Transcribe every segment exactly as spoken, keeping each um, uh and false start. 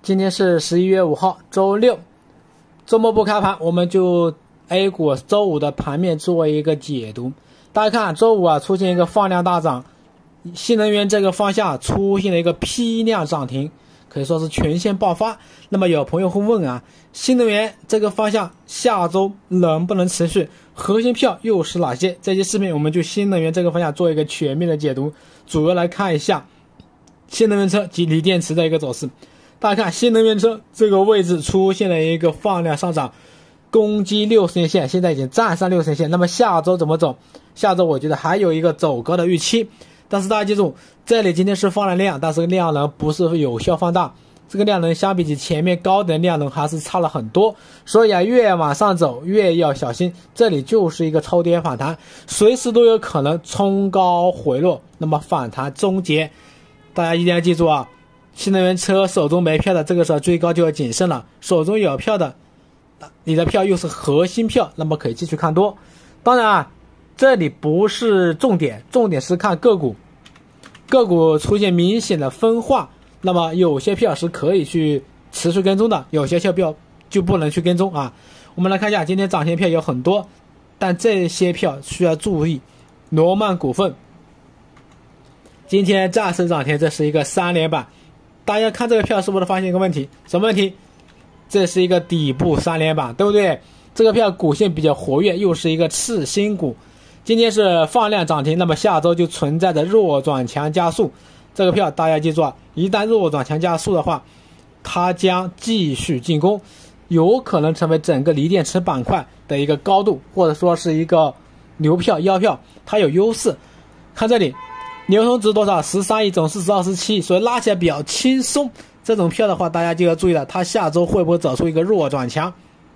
今天是十一月五号，周六，周末不开盘，我们就 A 股周五的盘面做一个解读。大家看，周五啊出现一个放量大涨，新能源这个方向出现了一个批量涨停，可以说是全线爆发。那么有朋友会问啊，新能源这个方向下周能不能持续？核心票又是哪些？这期视频我们就新能源这个方向做一个全面的解读，主要来看一下新能源车及锂电池的一个走势。大家看，新能源车这个位置出现了一个放量上涨，攻击六十年线，现在已经站上六十年线。那么下周怎么走？下周我觉得还有一个走高的预期，但是大家记住，这里今天是放了量，但是量能不是有效放大，这个量能相比起前面高的量能还是差了很多，所以啊，越往上走越要小心。这里就是一个超跌反弹，随时都有可能冲高回落，那么反弹终结。大家一定要记住啊，新能源车手中没票的，这个时候追高就要谨慎了。手中有票的，你的票又是核心票，那么可以继续看多。当然啊，这里不是重点，重点是看个股，个股出现明显的分化，那么有些票是可以去持续跟踪的，有些票就不能去跟踪啊。我们来看一下，今天涨停票有很多，但这些票需要注意。罗曼股份今天再次涨停，这是一个三连板。大家看这个票是不是发现一个问题？什么问题？这是一个底部三连板，对不对？这个票股性比较活跃，又是一个次新股。今天是放量涨停，那么下周就存在着弱转强加速。这个票大家记住啊，一旦弱转强加速的话，它将继续进攻，有可能成为整个锂电池板块的一个高度，或者说是一个牛票腰票，它有优势。看这里，流通值多少？十三亿，总市值二十七亿，所以拉起来比较轻松。这种票的话，大家就要注意了，它下周会不会走出一个弱转强？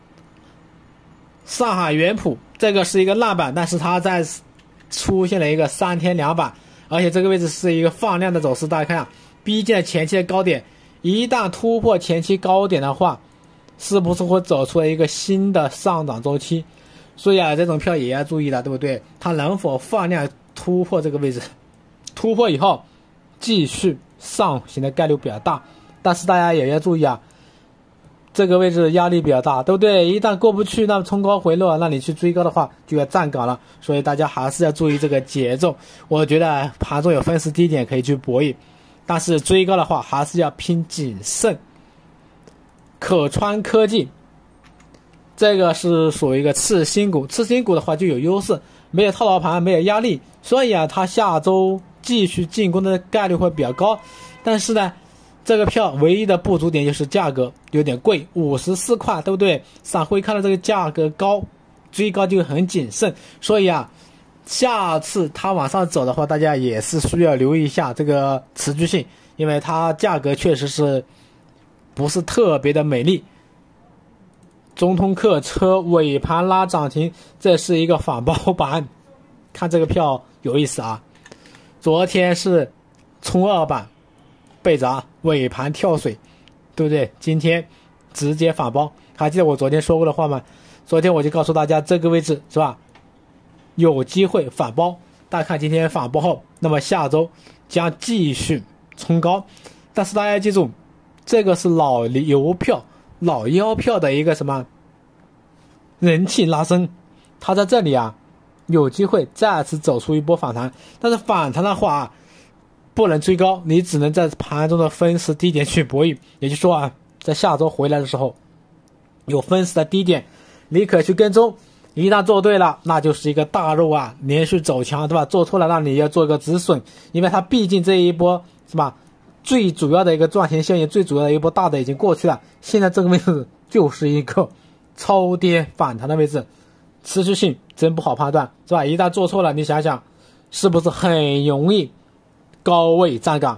上海原普这个是一个烂板，但是它在出现了一个三天两板，而且这个位置是一个放量的走势。大家看啊，逼近了前期的高点，一旦突破前期高点的话，是不是会走出了一个新的上涨周期？所以啊，这种票也要注意了，对不对？它能否放量突破这个位置？突破以后继续上行的概率比较大，但是大家也要注意啊，这个位置压力比较大，对不对？一旦过不去，那么冲高回落，那你去追高的话就要站岗了。所以大家还是要注意这个节奏。我觉得盘中有分时低点可以去博弈，但是追高的话还是要拼谨慎。可川科技这个是属于一个次新股，次新股的话就有优势，没有套牢盘，没有压力，所以啊，它下周继续进攻的概率会比较高。但是呢，这个票唯一的不足点就是价格有点贵，五十四块，对不对？散户看到这个价格高，追高就很谨慎。所以啊，下次它往上走的话，大家也是需要留意一下这个持续性，因为它价格确实是不是特别的美丽。中通客车尾盘拉涨停，这是一个反包板，看这个票有意思啊。昨天是冲二板被砸，尾盘跳水，对不对？今天直接反包。还记得我昨天说过的话吗？昨天我就告诉大家这个位置是吧，有机会反包。大家看今天反包后，那么下周将继续冲高。但是大家记住，这个是老油票老腰票的一个什么人气拉升，它在这里啊有机会再次走出一波反弹。但是反弹的话啊，不能追高，你只能在盘中的分时低点去博弈。也就是说啊，在下周回来的时候有分时的低点，你可去跟踪，一旦做对了，那就是一个大肉啊，连续走强，对吧？做错了，那你要做一个止损，因为它毕竟这一波是吧，最主要的一个赚钱效应，最主要的一波大的已经过去了，现在这个位置就是一个超跌反弹的位置，持续性真不好判断，是吧？一旦做错了，你想想是不是很容易高位站岗？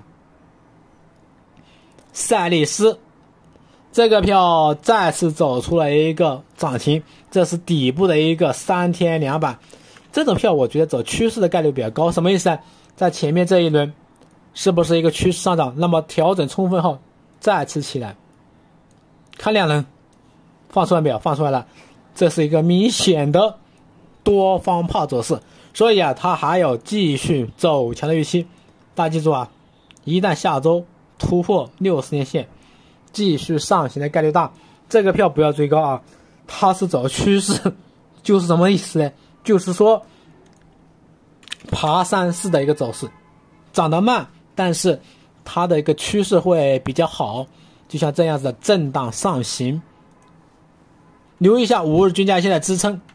赛力斯这个票再次走出了一个涨停，这是底部的一个三天两板。这种票我觉得走趋势的概率比较高，什么意思呢？在前面这一轮是不是一个趋势上涨？那么调整充分后再次起来，看量能放出来没有？放出来了，这是一个明显的多方炮走势，所以啊，它还有继续走强的预期。大家记住啊，一旦下周突破六十年线， 继续上行的概率大。这个票不要追高啊，它是走趋势，就是什么意思呢？就是说爬山式的一个走势，涨得慢，但是它的一个趋势会比较好，就像这样子的震荡上行。留意一下五日均价线的支撑，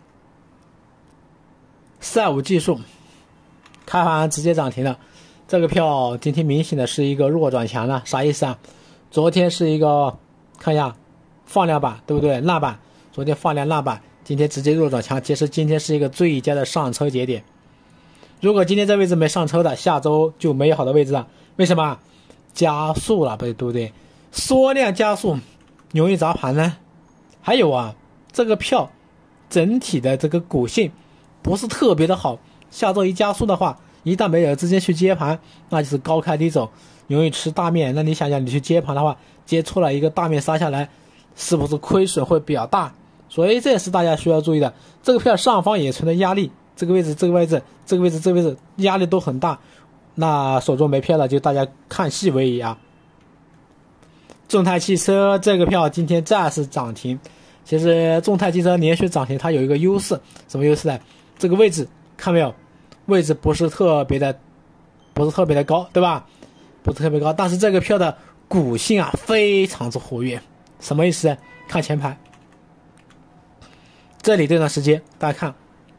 赛五技术开盘直接涨停了。这个票今天明显的是一个弱转强了，啥意思啊？昨天是一个看一下放量板，对不对？烂板，昨天放量烂板，今天直接弱转强。其实今天是一个最佳的上车节点。如果今天这位置没上车的，下周就没有好的位置了。为什么？加速了，对不对？缩量加速，容易砸盘呢。还有啊，这个票整体的这个股性不是特别的好，下周一加速的话，一旦没有资金去接盘，那就是高开低走，容易吃大面。那你想想，你去接盘的话，接错了一个大面杀下来，是不是亏损会比较大？所以这也是大家需要注意的。这个票上方也存在压力，这个位置、这个位置、这个位置、这个位置压力都很大。那手中没票的就大家看细为宜啊。众泰汽车这个票今天再次涨停。其实众泰汽车连续涨停，它有一个优势，什么优势呢？这个位置看没有？位置不是特别的，不是特别的高，对吧？不是特别高，但是这个票的股性啊非常之活跃。什么意思呢？看前排，这里这段时间大家看，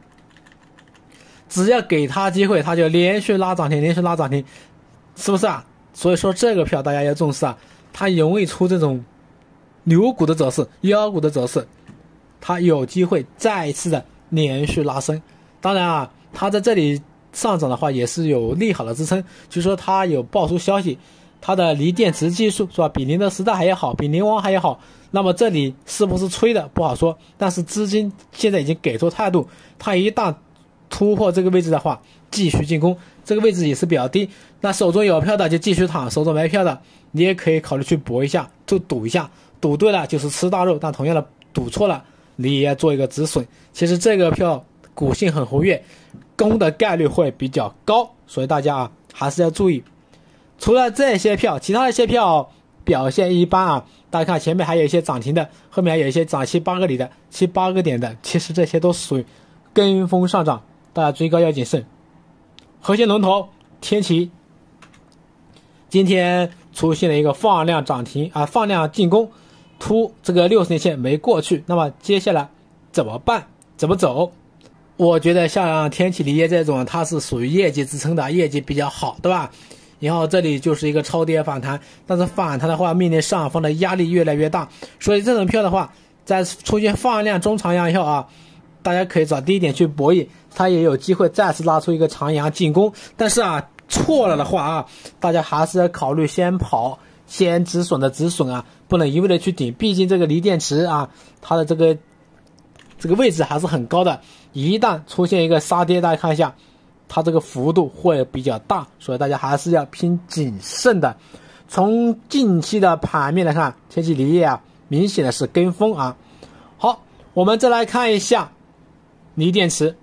只要给它机会，它就连续拉涨停，连续拉涨停，是不是啊？所以说这个票大家要重视啊，它容易出这种牛股的走势、妖股的走势，它有机会再一次的连续拉升。当然啊，它在这里上涨的话也是有利好的支撑，就是说它有爆出消息，它的锂电池技术是吧，比宁德时代还要好，比宁王还要好。那么这里是不是吹的不好说，但是资金现在已经给出态度，它一旦突破这个位置的话，继续进攻，这个位置也是比较低。那手中有票的就继续躺，手中没票的你也可以考虑去搏一下，就赌一下，赌对了就是吃大肉，但同样的赌错了你也要做一个止损。其实这个票股性很活跃，攻的概率会比较高，所以大家啊还是要注意。除了这些票，其他的一些票表现一般啊。大家看前面还有一些涨停的，后面还有一些涨七八个里的、七八个点的，其实这些都属于跟风上涨，大家追高要谨慎。核心龙头天齐今天出现了一个放量涨停啊，放量进攻，突这个六十年线没过去，那么接下来怎么办？怎么走？我觉得像天齐锂业这种，它是属于业绩支撑的，业绩比较好，对吧？然后这里就是一个超跌反弹，但是反弹的话面临上方的压力越来越大，所以这种票的话在出现放量中长阳以后啊，大家可以找低点去博弈，它也有机会再次拉出一个长阳进攻。但是啊错了的话啊，大家还是要考虑先跑，先止损的止损啊，不能一味的去顶，毕竟这个锂电池啊它的这个这个位置还是很高的，一旦出现一个杀跌，大家看一下它这个幅度会比较大，所以大家还是要偏谨慎的。从近期的盘面来看，天齐锂业啊，明显的是跟风啊。好，我们再来看一下锂电池。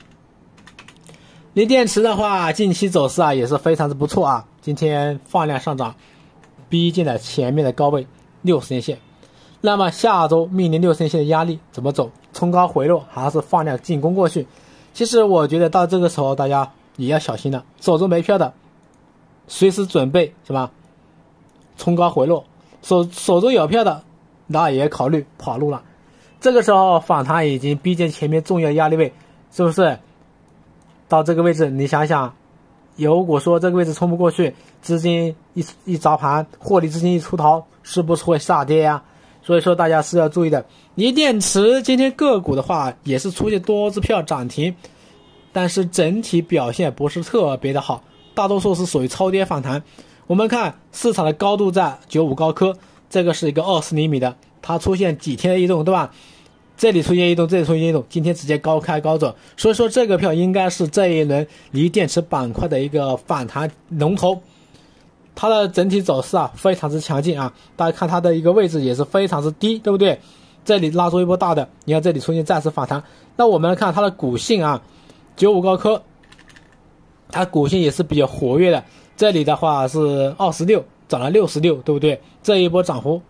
锂电池的话，近期走势啊也是非常的不错啊，今天放量上涨，逼近了前面的高位六十年线。那么下周面临六十年线的压力怎么走？冲高回落还是放量进攻过去？其实我觉得到这个时候大家也要小心了，手中没票的随时准备是吧？冲高回落，手手中有票的那也考虑跑路了。这个时候反弹已经逼近前面重要压力位，是不是？到这个位置你想想，如果说这个位置冲不过去，资金一一砸盘，获利资金一出逃，是不是会下跌呀？所以说大家是要注意的。锂电池今天个股的话也是出现多只票涨停，但是整体表现不是特别的好，大多数是属于超跌反弹。我们看市场的高度在九五高科，这个是一个二十厘米的，它出现几天的异动，对吧？这里出现异动，这里出现异动，今天直接高开高走，所以说这个票应该是这一轮锂电池板块的一个反弹龙头。它的整体走势啊非常之强劲啊，大家看它的一个位置也是非常之低，对不对？这里拉出一波大的，你看这里出现再次反弹。那我们来看它的股性啊，九五高科它股性也是比较活跃的，这里的话是二十六涨了六十六，对不对？这一波涨幅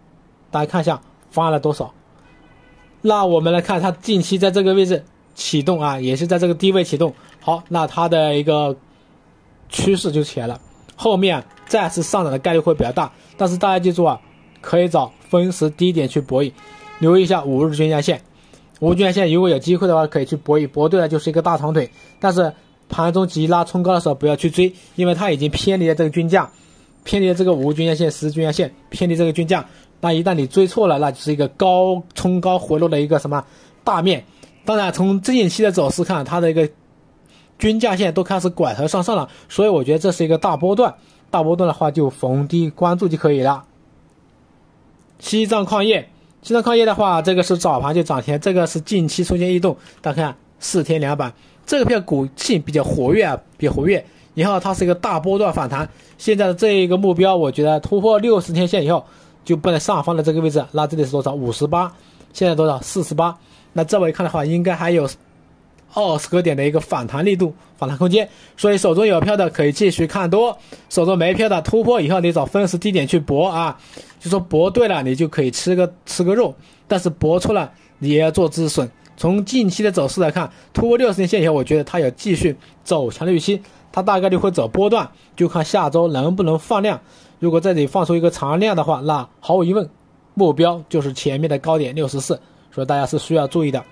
大家看一下翻了多少。那我们来看它近期在这个位置启动啊，也是在这个低位启动。好，那它的一个趋势就起来了，后面再次上涨的概率会比较大。但是大家记住啊，可以找分时低点去博弈，留意一下五日均价线。五日均价线如果有机会的话，可以去博弈，博对了就是一个大长腿。但是盘中急拉冲高的时候不要去追，因为它已经偏离了这个均价，偏离了这个五日均价线、十日均价线，偏离这个均价。那一旦你追错了，那就是一个高冲高回落的一个什么大面。当然，从近期的走势看，它的一个均价线都开始拐头上上了，所以我觉得这是一个大波段。大波段的话，就逢低关注就可以了。西藏矿业，西藏矿业的话，这个是早盘就涨停，这个是近期出现异动。大家看四天两板，这个票股性比较活跃啊，比较活跃。以后它是一个大波段反弹，现在的这一个目标，我觉得突破六十天线以后。就不能上方的这个位置，那这里是多少？五十八，现在多少？四十八。那这么一看的话，应该还有二十个点的一个反弹力度、反弹空间。所以手中有票的可以继续看多，手中没票的突破以后，你找分时低点去搏啊。就说搏对了，你就可以吃个吃个肉；但是搏错了，你也要做止损。从近期的走势来看，突破六十天线以后，我觉得它有继续走强的预期，它大概率会走波段，就看下周能不能放量。如果这里放出一个长量的话，那毫无疑问，目标就是前面的高点六十四，所以大家是需要注意的。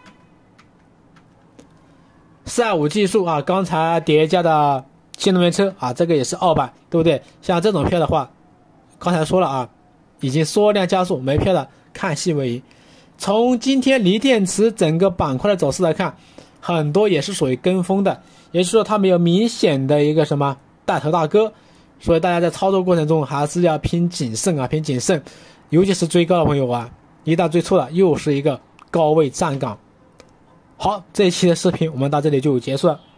四二五技术啊，刚才叠加的新能源车啊，这个也是二板，对不对？像这种票的话，刚才说了啊，已经缩量加速，没票的看戏为宜。从今天锂电池整个板块的走势来看，很多也是属于跟风的，也就是说它没有明显的一个什么带头大哥。所以大家在操作过程中还是要偏谨慎啊，偏谨慎，尤其是追高的朋友啊，一旦追错了，又是一个高位站岗。好，这一期的视频我们到这里就结束了。